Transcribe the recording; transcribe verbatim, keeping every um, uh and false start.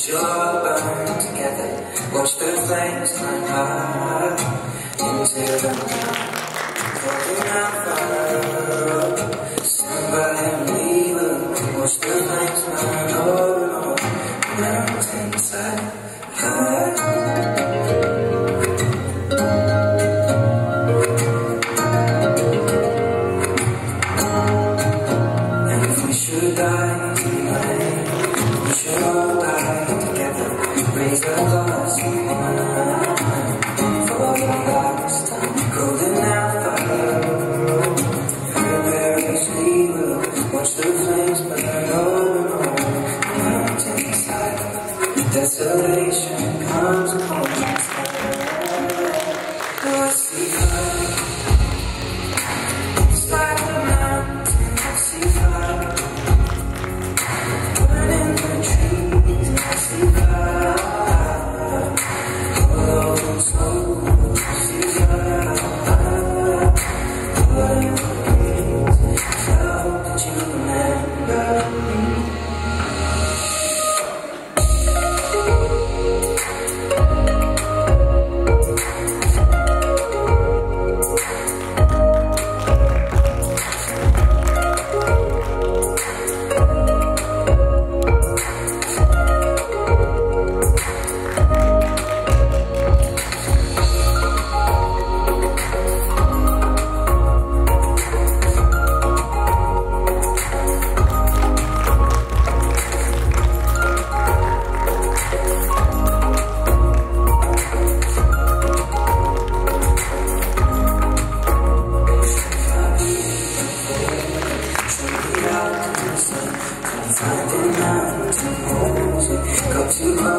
Watch your burn together. Watch the flames climb high into the night. Calling out fire. Stand by and we will watch the flames burn over on the mountainside. And if we should die tonight, we should all die together. Raise a glass of wine for the last time. Golden hour, precariously we'll watch the flames burn over on the mountainside. Desolation comes upon us. Oh, I see fire. It's like the mountain, I see fire. Burning the trees, I see fire. All over slow, I see fire. Burning the trees, how did you remember me? Finding mountain holes, got too close.